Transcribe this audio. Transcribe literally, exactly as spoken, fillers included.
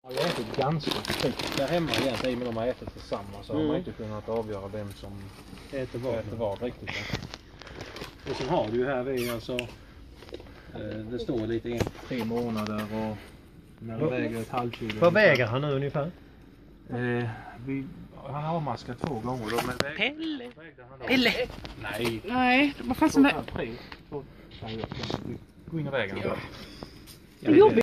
Jag har ätit ganska fritt där hemma egentligen, men de har ätit tillsammans så mm. har man inte kunnat avgöra vem som äter vad, äter vad riktigt. Och sen har du ju här vi alltså, det står lite in tre månader och när det väger ett halvkilo. Vad väger han nu ungefär? Eh, vi, han har maskat två gånger då, men väger, Pelle! Då, Pelle! Nej! Nej, vad fan som är... Gå in i vägen. Ja.